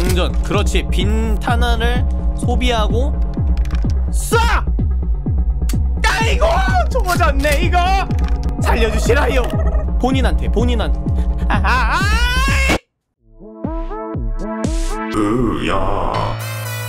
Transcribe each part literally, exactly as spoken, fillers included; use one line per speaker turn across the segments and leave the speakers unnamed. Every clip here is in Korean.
장전. 그렇지. 빈 탄환을 소비하고 쏴! 아이고 좋아졌네 이거. 살려주시라요. 본인한테 본인한테. 아아
으야.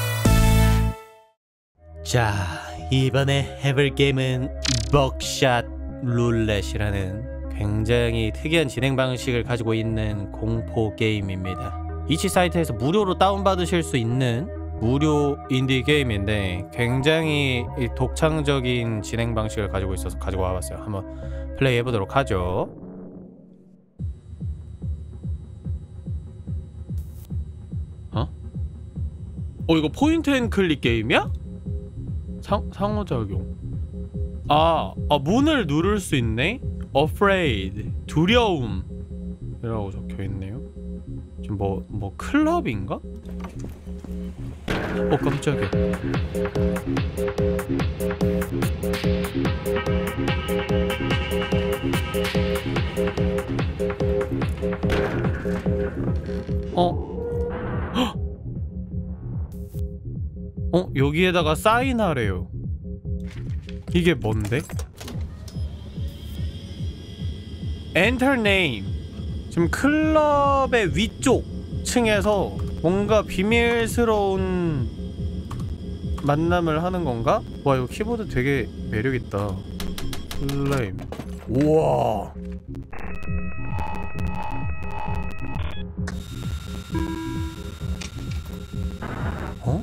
자, 이번에 해볼 게임은 벅샷 룰렛이라는 굉장히 특이한 진행 방식을 가지고 있는 공포 게임입니다. 이치 사이트에서 무료로 다운받으실 수 있는 무료 인디 게임인데 굉장히 독창적인 진행 방식을 가지고 있어서 가지고 와봤어요. 한번 플레이 해보도록 하죠. 어? 어 이거 포인트 앤 클릭 게임이야? 상, 상호작용. 아, 아 문을 누를 수 있네? Afraid 두려움 이라고 적혀있네요. 지금 뭐, 뭐 클럽인가? 어 깜짝이야. 어? 헉! 어? 여기에다가 사인하래요. 이게 뭔데? Enter name. 지금 클럽의 위쪽 층에서 뭔가 비밀스러운 만남을 하는 건가? 와 이거 키보드 되게 매력있다. 클레임. 우와. 어?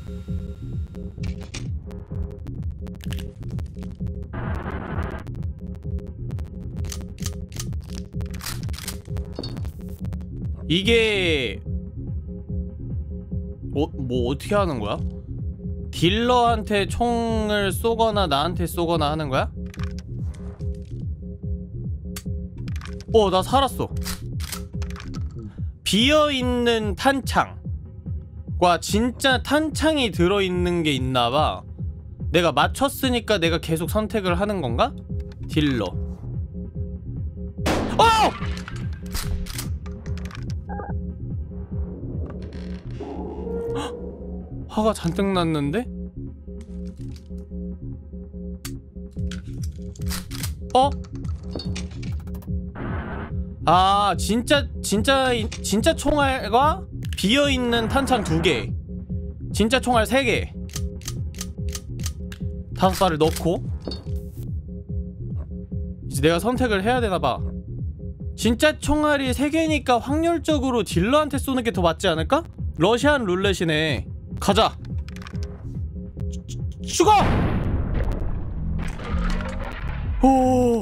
이게 어, 뭐 어떻게 하는 거야? 딜러한테 총을 쏘거나 나한테 쏘거나 하는 거야? 어, 나 살았어. 비어있는 탄창과 진짜 탄창이 들어있는 게 있나봐. 내가 맞췄으니까 내가 계속 선택을 하는 건가? 딜러. 어! 화가 잔뜩 났는데? 어? 아 진짜 진짜 진짜 총알과 비어있는 탄창 두 개, 진짜 총알 세 개, 다섯 발을 넣고 이제 내가 선택을 해야 되나봐. 진짜 총알이 세 개니까 확률적으로 딜러한테 쏘는 게 더 맞지 않을까? 러시안 룰렛이네. 가자. 죽어! 오.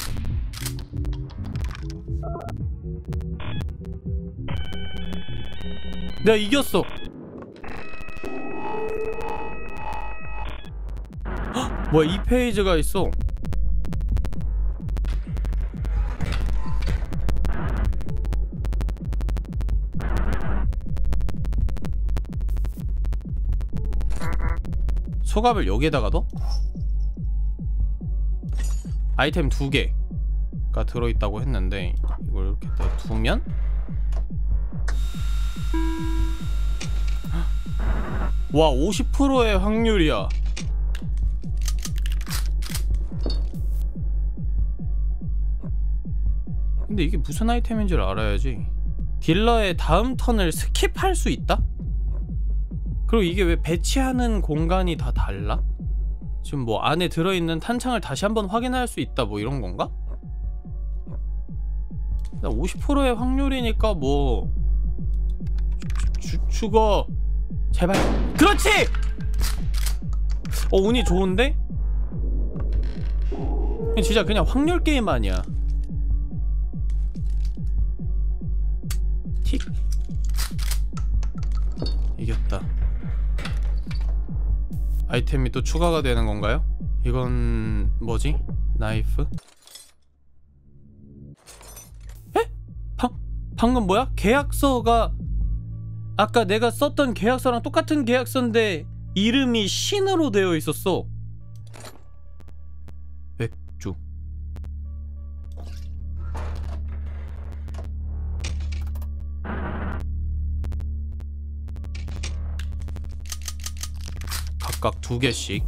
내가 이겼어. 헉, 뭐야 이 페이지가 있어. 소갑을 여기에다가 둬? 아이템 두 개가 들어있다고 했는데 이걸 이렇게 딱 두면 와 오십 퍼센트의 확률이야. 근데 이게 무슨 아이템인지를 알아야지. 딜러의 다음 턴을 스킵할 수 있다? 그리고 이게 왜 배치하는 공간이 다 달라? 지금 뭐 안에 들어있는 탄창을 다시 한번 확인할 수 있다 뭐 이런 건가? 오십 퍼센트의 확률이니까 뭐 주, 주, 죽어 제발. 그렇지! 어 운이 좋은데? 진짜 그냥 확률 게임 아니야. 틱 이겼다. 아이템이 또 추가가 되는 건가요? 이건 뭐지? 나이프? 에? 방, 방금 뭐야? 계약서가 아까 내가 썼던 계약서랑 똑같은 계약서인데 이름이 신으로 되어 있었어. 맥주. 각각 두 개씩.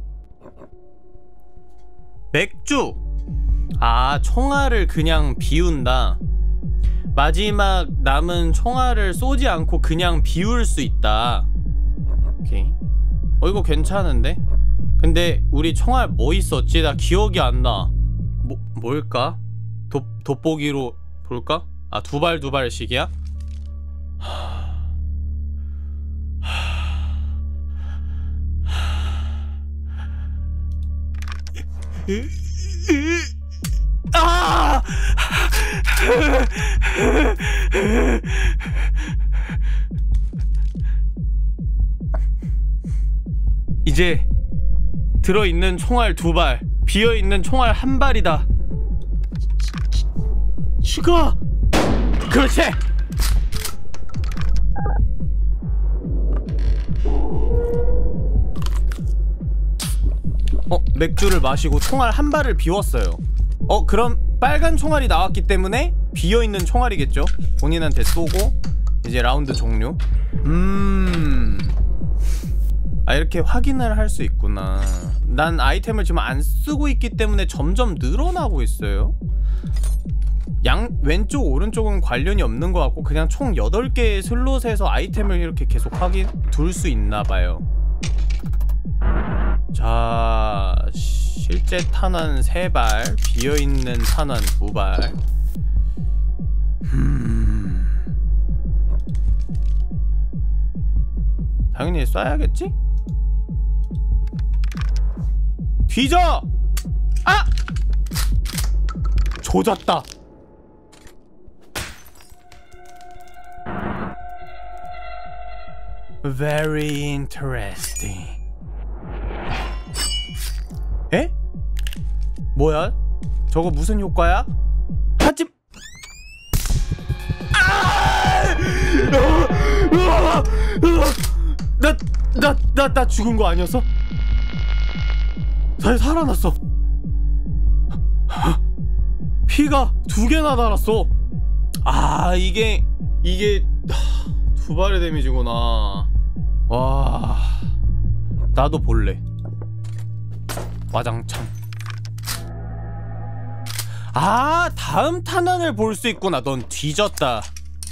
맥주! 아, 총알을 그냥 비운다. 마지막 남은 총알을 쏘지 않고 그냥 비울 수 있다. 오케이. 어, 이거 괜찮은데? 근데 우리 총알 뭐 있었지? 나 기억이 안 나. 뭐, 뭘까? 돋, 돋보기로 볼까? 아, 두 발 두 발씩이야? 아! 이제 들어있는 총알 두 발, 비어있는 총알 한 발이다. 죽어! 그렇지! 어, 맥주를 마시고 총알 한 발을 비웠어요. 어, 그럼 빨간 총알이 나왔기 때문에 비어있는 총알이겠죠? 본인한테 쏘고 이제 라운드 종료. 음... 아, 이렇게 확인을 할 수 있구나. 난 아이템을 지금 안 쓰고 있기 때문에 점점 늘어나고 있어요. 양 왼쪽 오른쪽은 관련이 없는 것 같고 그냥 총 여덟 개의 슬롯에서 아이템을 이렇게 계속 확인 둘 수 있나봐요. 자, 실제 탄환 세 발, 비어있는 탄환 두 발. 음... 당연히 쏴야겠지? 뒤져! 아! 조졌다. Very interesting. 에? 뭐야? 저거 무슨 효과야? 하지. 아! 나, 나, 나, 나 죽은 거 아니었어? 살, 살아났어. 피가 두 개나 달았어. 아, 이게 이게 두 발의 데미지구나. 와, 나도 볼래. 와장창. 아, 다음 탄환을 볼 수 있구나. 넌 뒤졌다.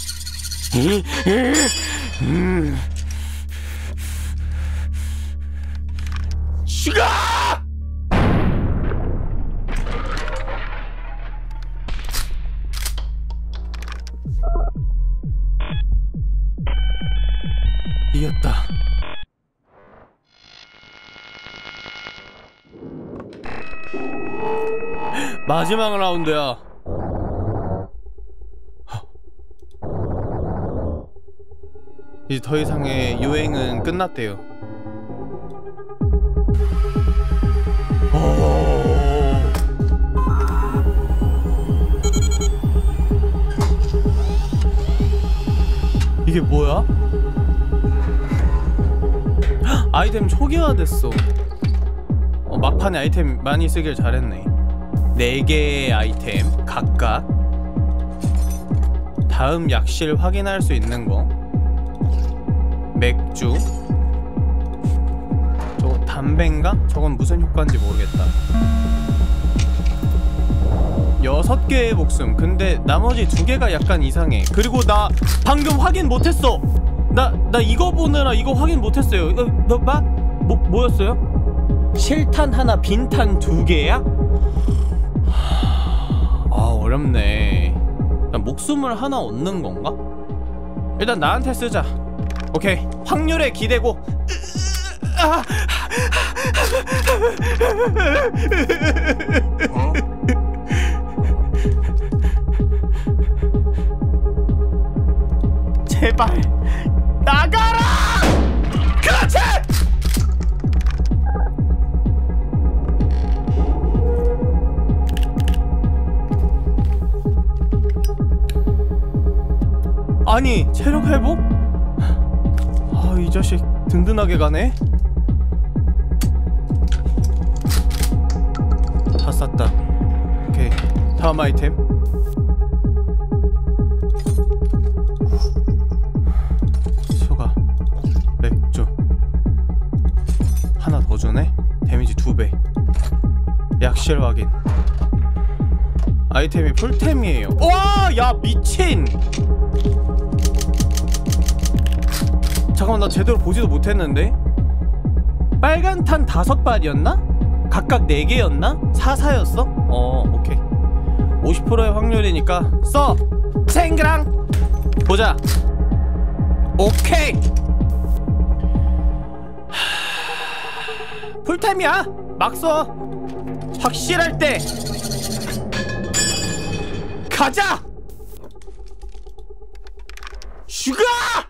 음. 죽어! 이겼다. 마지막 라운드야. 이제 더 이상의 유행은 끝났대요. 오. 이게 뭐야? 아이템 초기화됐어. 어, 막판에 아이템 많이 쓰길 잘했네. 네 개의 아이템 각각. 다음 약실 확인할 수 있는 거. 맥주. 저거 담배인가? 저건 무슨 효과인지 모르겠다. 여섯 개의 목숨. 근데 나머지 두 개가 약간 이상해. 그리고 나 방금 확인 못했어. 나, 나 이거 보느라 이거 확인 못했어요. 너, 너, 마? 뭐, 뭐였어요? 실탄 하나, 빈탄 두 개야? 아, 어렵네. 목숨을 하나 얻는 건가? 일단 나한테 쓰자. 오케이. 확률에 기대고. 아! 어? 제발 나가라! 그렇지! 아니, 체력 회복? 아, 이 자식 든든하게 가네? 다 쌌다. 오케이, 다음 아이템. 소가 맥주. 약실 확인. 아이템이 풀템이에요. 와! 야 미친! 잠깐만 나 제대로 보지도 못했는데? 빨간 탄 다섯 발이었나? 각각 네 개였나? 사, 사였어? 어 오케이. 오십 퍼센트의 확률이니까 써! 챙그랑! 보자. 오케이! 풀템이야! 막 써! 확실할 때! 가자! 슈가!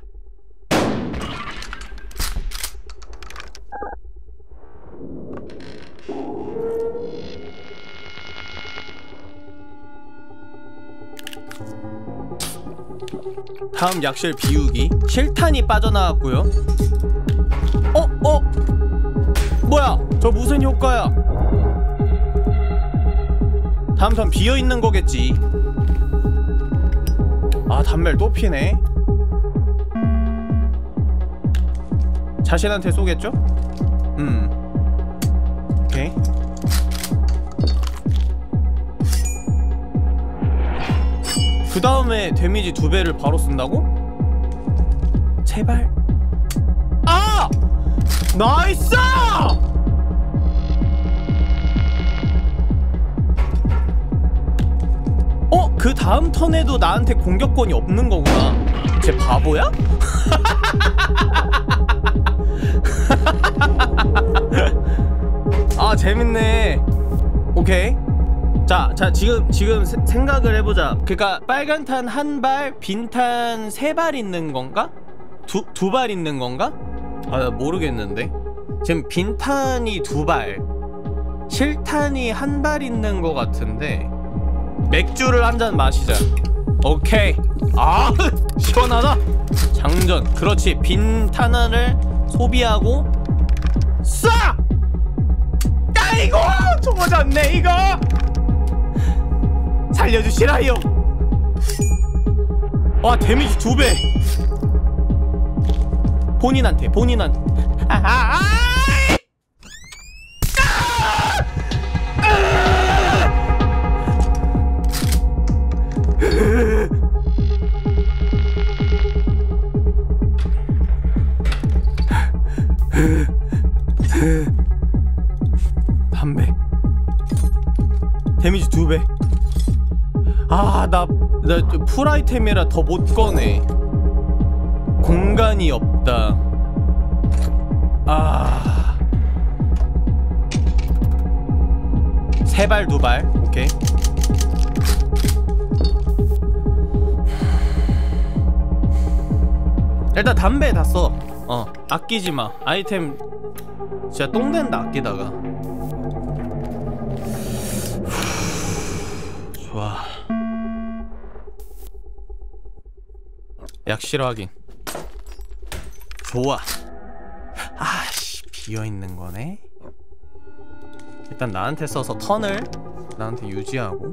다음 약실 비우기. 실탄이 빠져나왔고요. 어? 어? 뭐야? 저 무슨 효과야? 다음 턴 비어있는 거겠지. 아 담배를 또 피네. 자신한테 쏘겠죠? 음 오케이. 그 다음에 데미지 두 배를 바로 쓴다고? 제발. 아! 나이스! 어? 그 다음 턴에도 나한테 공격권이 없는 거구나. 쟤 바보야? 아 재밌네. 오케이. 자, 자 지금 지금 세, 생각을 해보자. 그러니까 빨간 탄 한 발, 빈 탄 세 발 있는 건가? 두 두 발 있는 건가? 아 모르겠는데. 지금 빈 탄이 두 발, 실탄이 한 발 있는 거 같은데. 맥주를 한 잔 마시자. 오케이. 아 시원하다. 장전. 그렇지. 빈 탄 하나를 소비하고 쏴! 아이고 좋아졌네 이거. 살려주시라요. 와 데미지 두 배. 본인한테 본인한테. 아, 아, 아! 담배 데미지 두 배. 아, 나, 나 풀 아이템이라 더 못 꺼내. 공간이 없다. 아, 세 발, 두 발. 오케이. 일단 담배 다 써. 어, 아끼지 마. 아이템 진짜 똥된다 아끼다가. 좋아. 약실 확인. 좋아. 아씨 비어있는 거네. 일단 나한테 써서 턴을 나한테 유지하고.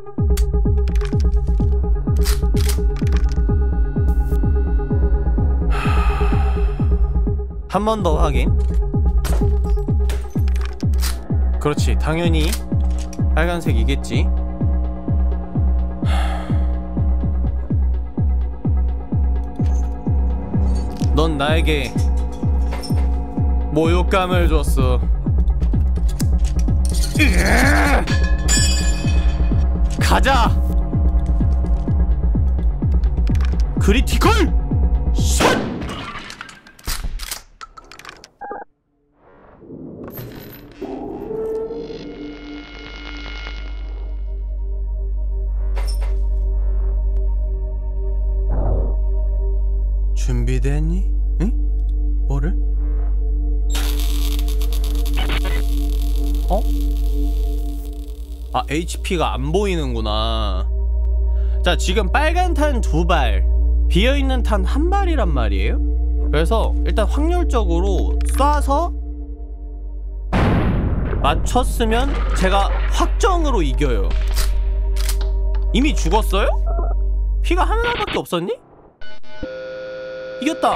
한 번 더 확인. 그렇지. 당연히 빨간색이겠지. 넌 나에게 모욕감을 줬어. 가자. 크리티컬 샷. 준비됐니? 응? 뭐를? 어? 아 에이치피가 안 보이는구나. 자 지금 빨간 탄 두 발, 비어있는 탄 한 발이란 말이에요. 그래서 일단 확률적으로 쏴서 맞췄으면 제가 확정으로 이겨요. 이미 죽었어요? 피가 하나밖에 없었니? 이겼다.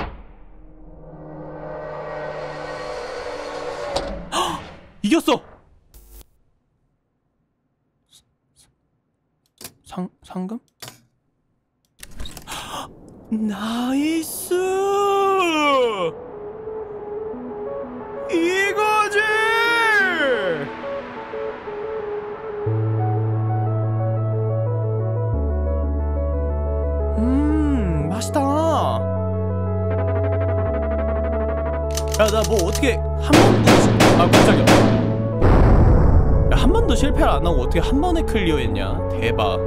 헉! 이겼어. 상 상금? 나이스! 이거지! 음, 맛있다. 야, 나 뭐 어떻게 한 번도 아 깜짝이야. 야, 한 번도 실패를 안 하고 어떻게 한 번에 클리어했냐? 대박.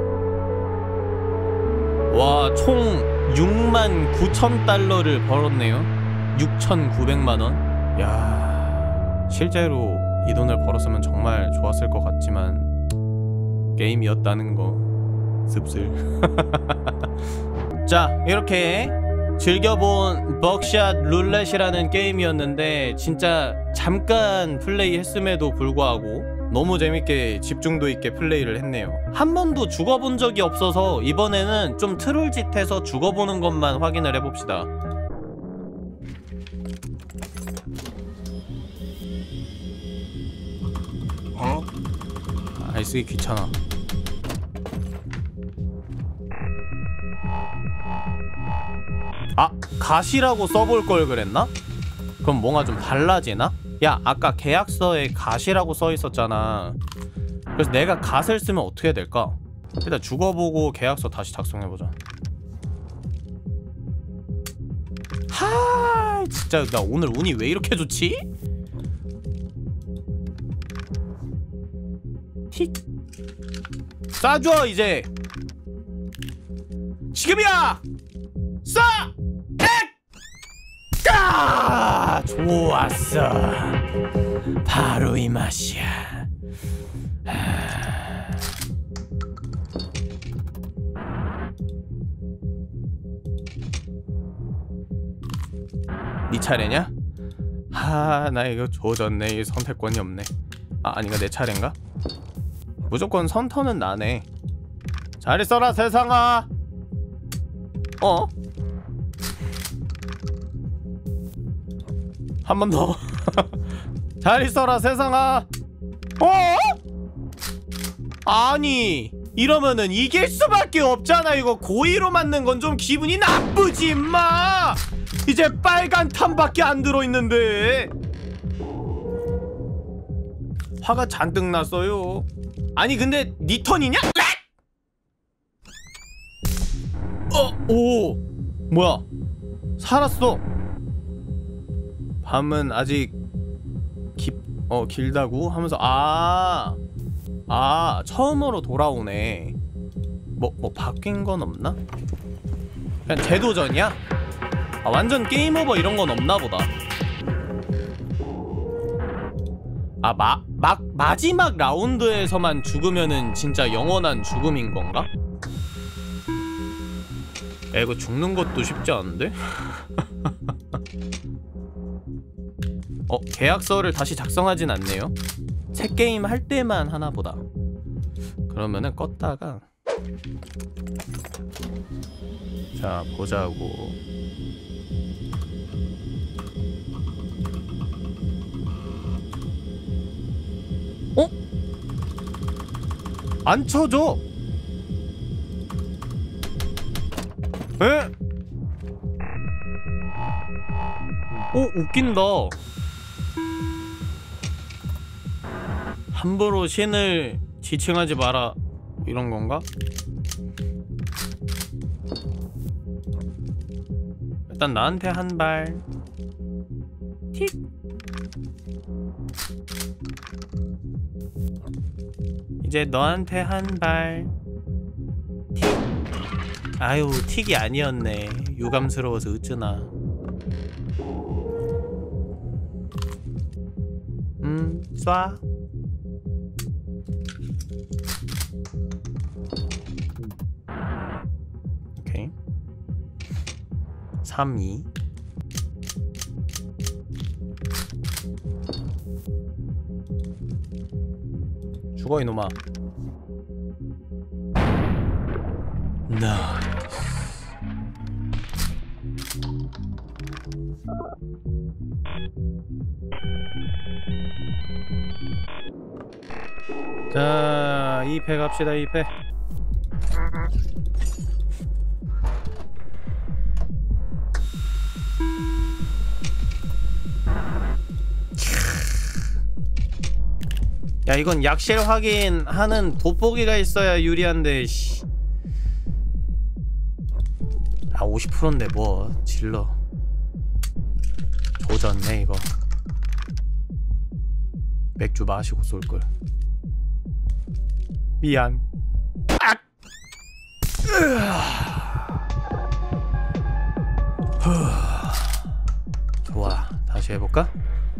와, 총 육만 구천 달러를 벌었네요. 육천구백만 원. 야, 실제로 이 돈을 벌었으면 정말 좋았을 것 같지만 게임이었다는 거 씁쓸. 자, 이렇게 즐겨본 벅샷 룰렛이라는 게임이었는데 진짜 잠깐 플레이 했음에도 불구하고 너무 재밌게 집중도 있게 플레이를 했네요. 한 번도 죽어본 적이 없어서 이번에는 좀 트롤짓해서 죽어보는 것만 확인을 해봅시다. 어? 아, 쓰기 귀찮아. 아, 가시라고 써볼 걸 그랬나? 그럼 뭔가 좀 달라지나? 야, 아까 계약서에 갓이라고 써있었잖아. 그래서 내가 갓을 쓰면 어떻게 해야 될까? 일단 죽어보고 계약서 다시 작성해보자. 하, 진짜 나 오늘 운이 왜 이렇게 좋지? 틱 쏴줘 이제. 지금이야! 쏴! 아, 좋았어. 바로 이 맛이야. 아... 네 차례냐? 아, 나 이거 조졌네. 이 선택권이 없네. 아, 아닌가? 내 차례인가? 무조건 선턴은 나네. 잘 있어라 세상아. 어? 한 번 더. 잘 있어라 세상아. 어? 아니, 이러면은 이길 수밖에 없잖아. 이거 고의로 맞는 건 좀 기분이 나쁘지 임마. 이제 빨간 탄밖에 안 들어있는데. 화가 잔뜩 났어요. 아니 근데 니 턴이냐? 어? 오, 뭐야, 살았어. 밤은 아직 깁, 어, 길다고? 하면서 아, 아, 처음으로 돌아오네. 뭐, 뭐 바뀐 건 없나? 그냥 재도전이야? 아, 완전 게임 오버 이런 건 없나 보다. 아, 마, 막, 마지막 라운드에서만 죽으면은 진짜 영원한 죽음인 건가? 야, 이거 죽는 것도 쉽지 않은데? 어, 계약서를 다시 작성하진 않네요. 새 게임 할 때만 하나 보다. 그러면은 껐다가 자, 보자고. 어? 안 쳐져. 에? 오, 웃긴다. 함부로 신을 지칭하지 마라 이런 건가? 일단 나한테 한 발. 틱. 이제 너한테 한 발. 틱. 아유, 틱이 아니었네. 유감스러워서 어쩌나. 음, 쏴. 오케이. 삼, 이. 죽어 이놈아. 나이스. 자, 이 패 갑시다. 이 패. 야, 이건 약실 확인하는 돋보기가 있어야 유리한데. 씨. 아, 오십 퍼센트인데 뭐 질러. 조졌네 이거. 맥주 마시고 쏠걸. 미안. 악! 좋아, 다시 해볼까?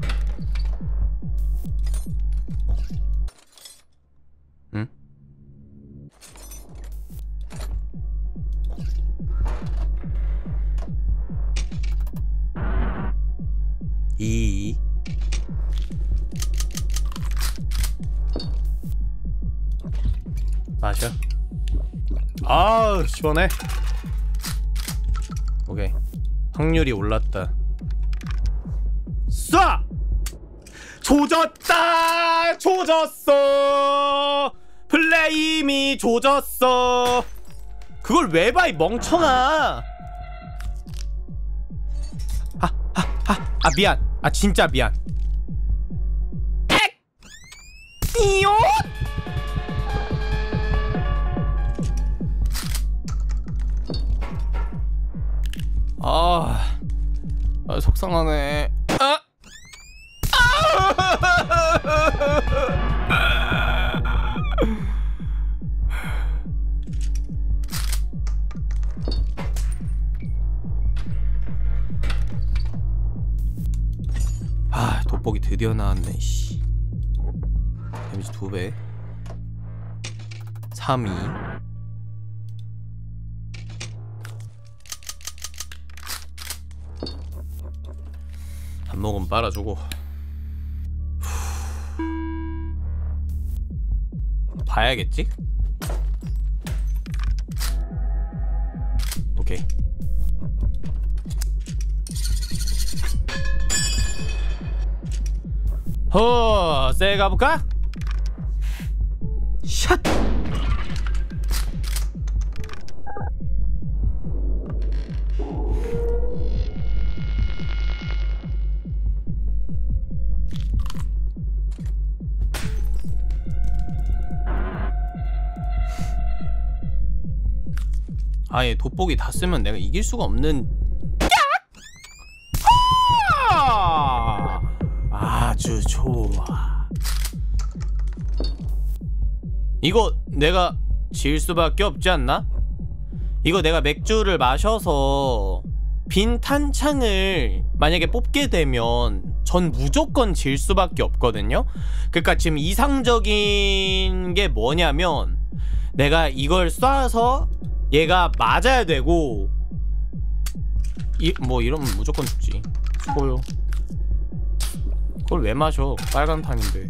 응? 이 마셔. 아, 시원해. 오케이, 확률이 올랐다. 쏴! 조졌다! 조졌어! 플레임이 조졌어! 그걸 왜 봐, 이 멍청아! 아, 아, 아, 아, 미안. 아, 진짜 미안. 액! 띠용! 아, 아 속상하네. 아! 아, 돋보기 드디어 나왔네. 씨. 데미지 두 배. 삼, 이. 한 모금 빨아주고. 봐야겠지? 오케이. 허, 세 가볼까? 샷! 아예 돋보기 다 쓰면 내가 이길 수가 없는. 아주 좋아. 이거 내가 질 수밖에 없지 않나? 이거 내가 맥주를 마셔서 빈 탄창을 만약에 뽑게 되면 전 무조건 질 수밖에 없거든요. 그러니까 지금 이상적인 게 뭐냐면 내가 이걸 쏴서 얘가 맞아야 되고, 이, 뭐 이러면 무조건 죽지. 수고요. 그걸 왜 마셔? 빨간 탄인데.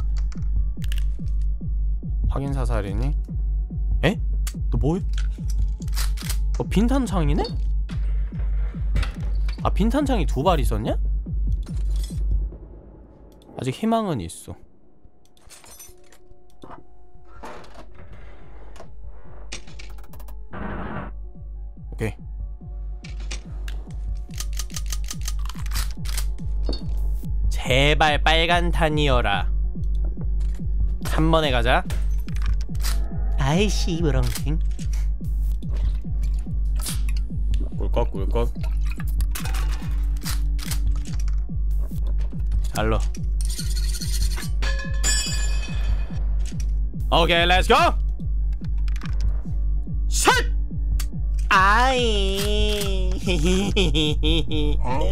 확인 사살이니? 에? 너 뭐해? 어, 빈탄창이네? 아, 빈탄창이 두 발 있었냐? 아직 희망은 있어. 오케이. 제발 빨간 탄이어라. 한 번에 가자. 아이씨, 브렁킹. 꿀꺽 꿀꺽. 잘로. 오케이, 렛츠고. 샷! 아이. 어?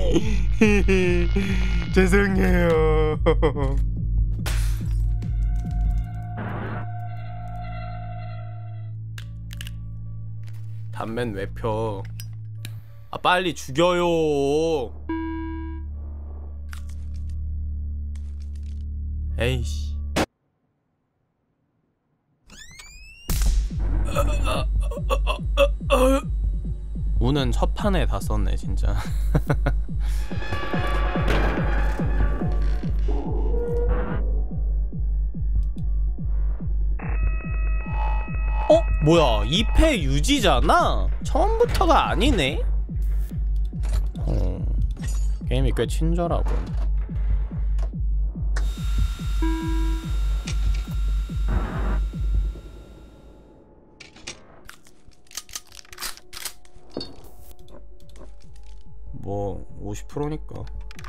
죄송해요. 담맨 왜 펴? 아, 빨리 죽여요. 에이씨. 우는 첫 판에 다 썼네 진짜. 어? 뭐야 이 패 유지잖아? 처음부터가 아니네? 어, 게임이 꽤 친절하고. 뭐 오십 퍼센트니까.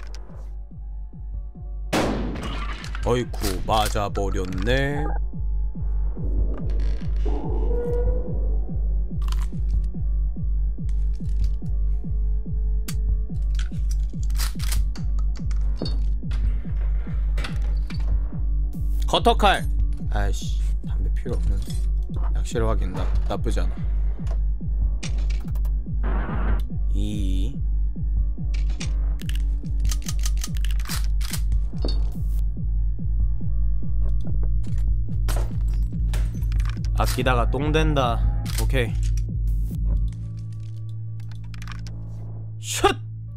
어이쿠 맞아버렸네. 커터칼. 아이씨 담배 필요 없는데. 약실 확인. 나, 나쁘지 않아. 이 아끼다가 똥 된다. 오케이. 슛!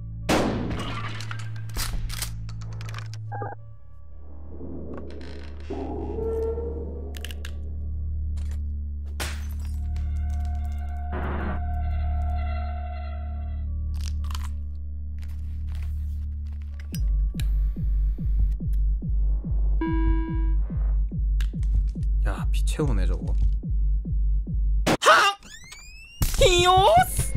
야, 피 채우네 저거. 하! 히오스!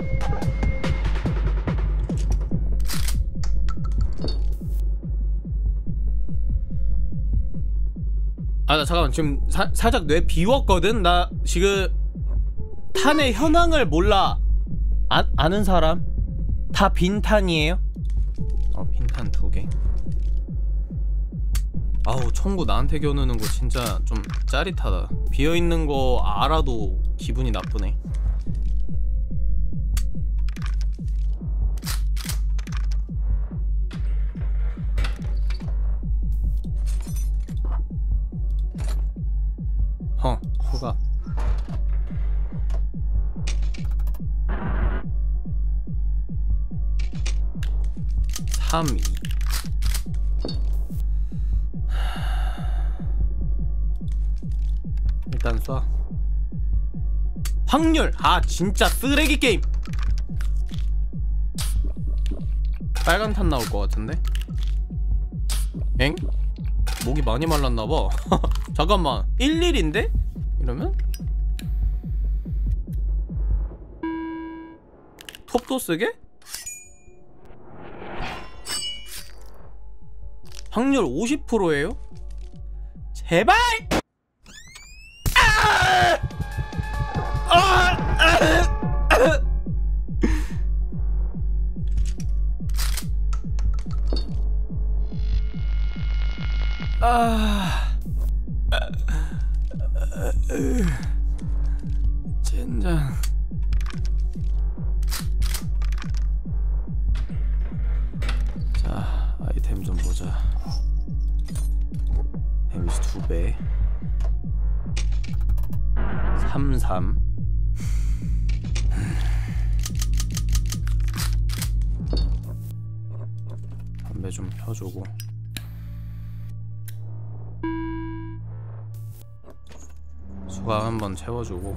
아, 나 잠깐만 지금 사, 살짝 뇌 비웠거든? 나 지금 탄의 현황을 몰라. 아, 아는 사람? 다 빈탄이에요? 어, 빈탄 두 개. 아우, 청구 나한테 겨누는 거 진짜 좀 짜릿하다. 비어있는 거 알아도 기분이 나쁘네. 허, 후가 삼 위. 일단 쏴. 확률! 아 진짜 쓰레기 게임! 빨간 탄 나올 것 같은데? 엥? 목이 많이 말랐나봐. 잠깐만 일 일인데? 이러면? 톱도 쓰게? 확률 오십 퍼센트예요? 제발! 아, 젠장. 자, 아이템 좀 보자. 데미지 두 배. 삼삼. 담배 좀 펴주고. 수강 한번 채워주고.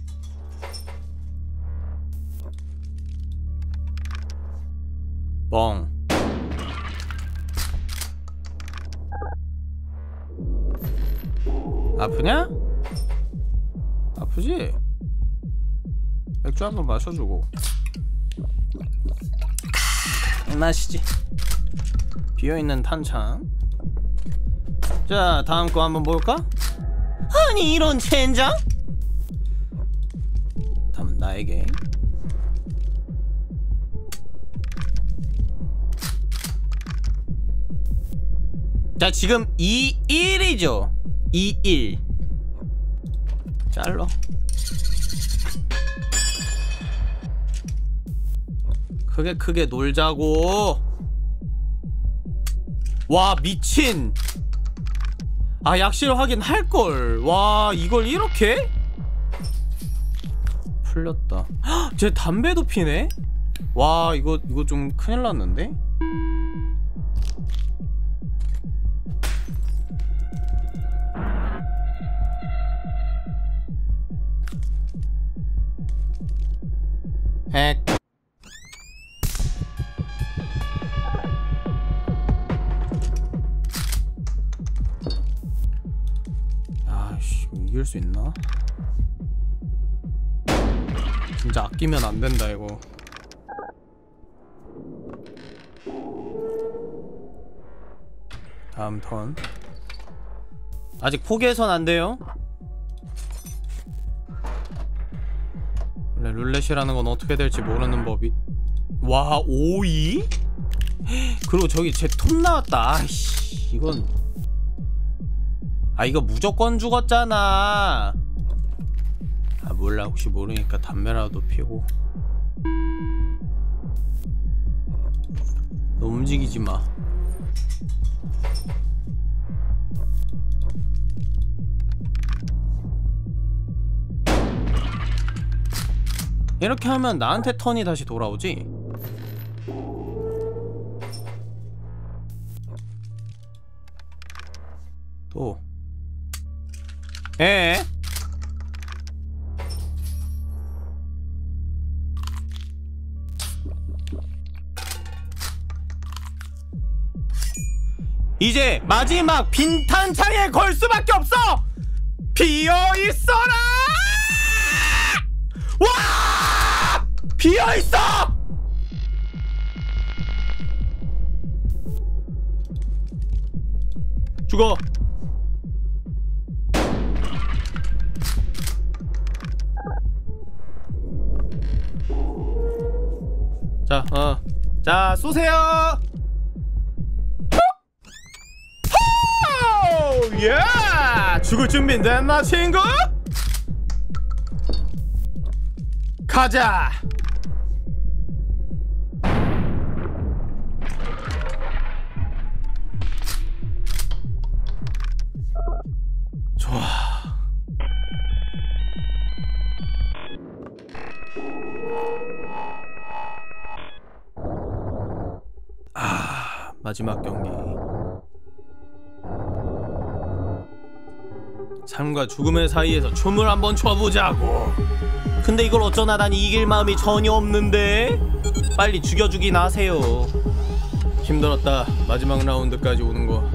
뻥. 아프냐? 아프지? 맥주 한번 마셔주고. 마시지. 비어있는 탄창. 자, 다음 거 한번 볼까? 아니 이런 젠장? 다음은 나에게. 자, 지금 이 일이죠. 이 일. 잘라. 크게 크게 놀자고. 와 미친. 아, 약실 확인할걸. 와, 이걸 이렇게? 풀렸다. 헉, 쟤 담배도 피네? 와, 이거 이거 좀 큰일 났는데? 핵. 아이씨, 이길 수 있나? 진짜 아끼면 안 된다 이거. 다음 턴. 아직 포기해선 안 돼요. 원래 룰렛이라는 건 어떻게 될지 모르는 법이. 와, 오이? 그리고 저기 제 톱 나왔다. 아이씨, 이건. 아, 이거 무조건 죽었잖아. 아, 몰라. 혹시 모르니까 담배라도 피고. 너 움직이지 마. 이렇게 하면 나한테 턴이 다시 돌아오지? 또. 에? 이제 마지막 빈탄창에 걸 수밖에 없어! 비어있어라! 와! 비어있어! 죽어. 자, 어. 자, 쏘세요! 호! 예! 죽을 준비 됐나, 친구? 가자! 좋아. 아, 마지막 경기. 삶과 죽음의 사이에서 춤을 한번 춰보자고. 근데 이걸 어쩌나 난 이길 마음이 전혀 없는데. 빨리 죽여주긴 하세요. 힘들었다. 마지막 라운드까지 오는 거.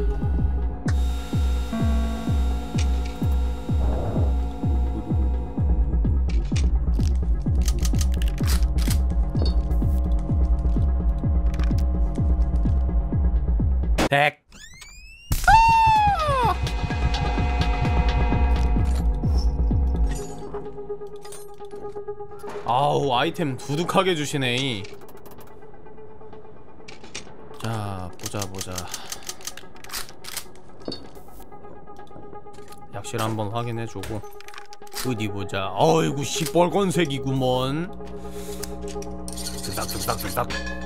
덱. 아우, 아이템 두둑하게 주시네. 자, 보자 보자. 약실 한번 확인해주고. 어디 보자. 어이구, 시뻘건색이구먼. 들싹들싹들싹.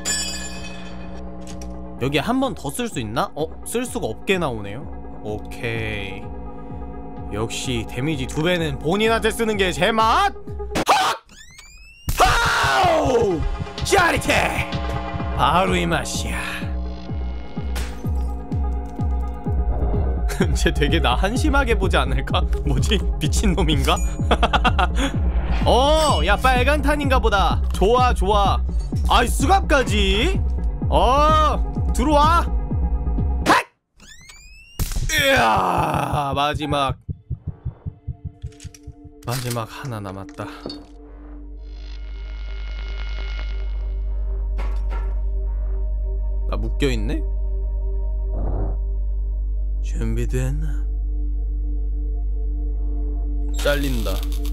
여기에 한 번 더 쓸 수 있나? 어? 쓸 수가 없게 나오네요. 오케이. 역시 데미지 두 배는 본인한테 쓰는 게 제 맛! 하우! 짜릿해! 바로 이 맛이야. 쟤 되게 나 한심하게 보지 않을까? 뭐지? 미친놈인가? 어! 야, 빨간 탄인가 보다. 좋아 좋아. 아이, 수갑까지? 어! 들어와! 핫! 이야! 마지막 마지막 하나 남았다. 나 묶여있네? 준비됐나? 잘린다.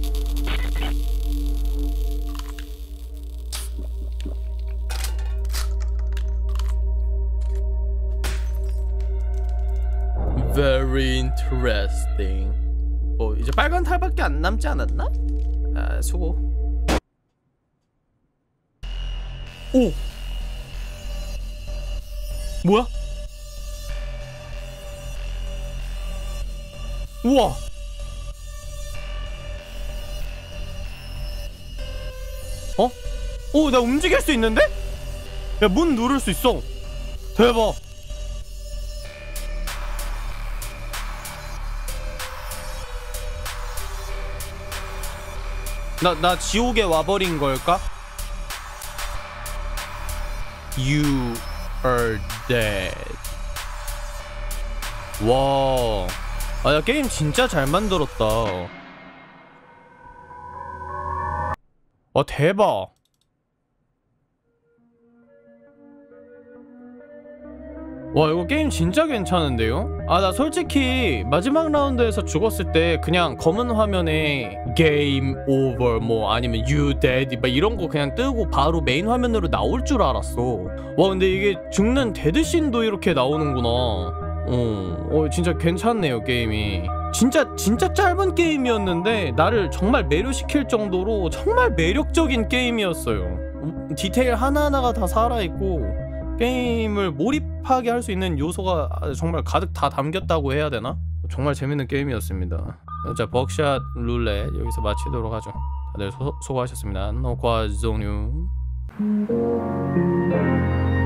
Very interesting. 뭐 이제 빨간 탈밖에 안 남지 않았나? 아, 수고. 오! 뭐야? 우와! 어? 오, 나 움직일 수 있는데? 야, 문 누를 수 있어. 대박. 나, 나 지옥에 와버린 걸까? You are dead. 와, 아, 야, 게임 진짜 잘 만들었다. 와, 대박. 와, 이거 게임 진짜 괜찮은데요? 아, 나 솔직히 마지막 라운드에서 죽었을 때 그냥 검은 화면에 Game Over 뭐 아니면 You Dead 막 이런 거 그냥 뜨고 바로 메인 화면으로 나올 줄 알았어. 와, 근데 이게 죽는 데드씬도 이렇게 나오는구나. 어, 어 진짜 괜찮네요, 게임이. 진짜 진짜 짧은 게임이었는데 나를 정말 매료시킬 정도로 정말 매력적인 게임이었어요. 디테일 하나하나가 다 살아있고 게임을 몰입하게 할 수 있는 요소가 정말 가득 다 담겼다고 해야 되나? 정말 재밌는 게임이었습니다. 자, 벅샷 룰렛 여기서 마치도록 하죠. 다들 소, 수고하셨습니다. 녹화 종료.